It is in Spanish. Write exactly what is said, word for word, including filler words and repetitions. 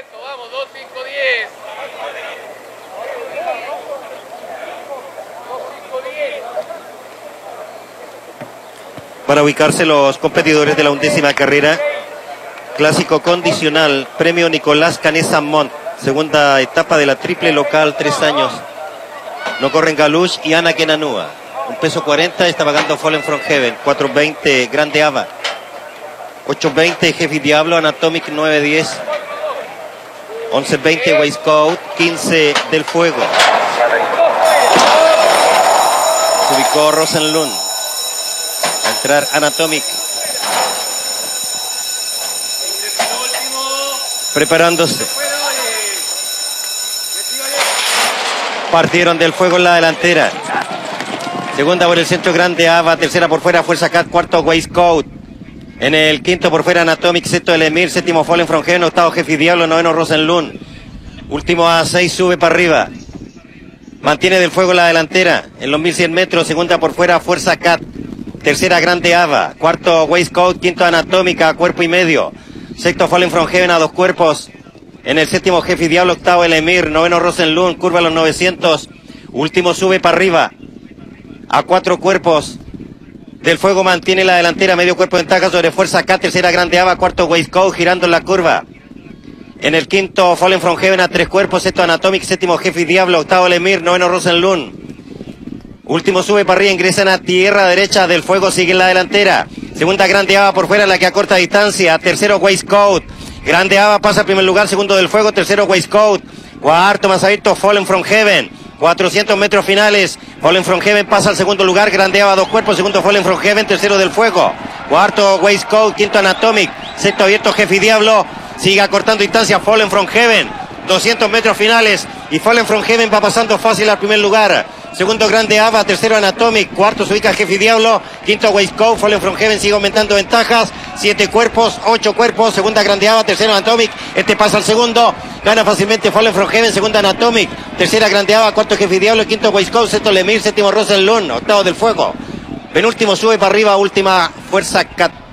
Eso, vamos, dos, cinco, diez. dos, cinco, diez. Para ubicarse los competidores de la undécima carrera, clásico condicional, premio Nicolás Canessa Montt, segunda etapa de la triple local, tres años. No corren Galush y Ana Kenanua. Un peso cuarenta está pagando Fallen from Heaven, cuatro veinte Grande Ava, ocho veinte Heavy Diablo, Anatomic nueve diez, once veinte Waistcoat, quince Del Fuego. Se ubicó Rosenlund. A entrar Anatomic. Preparándose. Partieron Del Fuego en la delantera. Segunda por el centro Grande Ava, tercera por fuera Fuerza Cat, cuarto Waistcoat. En el quinto por fuera Anatomic, sexto El Emir, séptimo Fallen from Heaven, octavo Jefe Diablo, noveno Rosenlund. Último a seis sube para arriba. Mantiene Del Fuego en la delantera. En los mil cien metros, segunda por fuera Fuerza Cat. Tercera Grande Ava, cuarto Waistcoat, quinto Anatómica, cuerpo y medio. Sexto Fallen from Heaven a dos cuerpos. En el séptimo Jefe Diablo, octavo El Emir, noveno Rosenlund, curva a los novecientos. Último sube para arriba. A cuatro cuerpos. Del Fuego mantiene la delantera, medio cuerpo de ventaja sobre Fuerza Cat, tercera Grande Ava, cuarto Waistcoat, girando en la curva. En el quinto Fallen from Heaven a tres cuerpos, sexto Anatomic, séptimo Jefe Diablo, octavo El Emir, noveno Rosenlund. Último sube para arriba, ingresan a tierra derecha, Del Fuego sigue en la delantera. Segunda Grande Ava por fuera, la que a corta distancia. Tercero Waistcoat. Grande Ava pasa a primer lugar, segundo Del Fuego, tercero Waistcoat. Cuarto más abierto Fallen from Heaven. cuatrocientos metros finales. Fallen from Heaven pasa al segundo lugar. Grande Ava dos cuerpos, segundo Fallen from Heaven, tercero Del Fuego. Cuarto Waistcoat, quinto Anatomic. Sexto abierto Jefe Diablo. Sigue acortando distancia Fallen from Heaven. doscientos metros finales. Y Fallen from Heaven va pasando fácil al primer lugar. Segundo Grande Ava, tercero Anatomic, cuarto se ubica Jefe Diablo, quinto Waistcoat, Fallen from Heaven sigue aumentando ventajas, siete cuerpos, ocho cuerpos, segunda Grande Ava, tercero Anatomic, este pasa al segundo, gana fácilmente Fallen from Heaven, segunda Anatomic, tercera Grande Ava, cuarto Jefe Diablo, quinto Waistcoat, sexto El Emir, séptimo Rosenlund, octavo Del Fuego, penúltimo sube para arriba, última Fuerza Cat.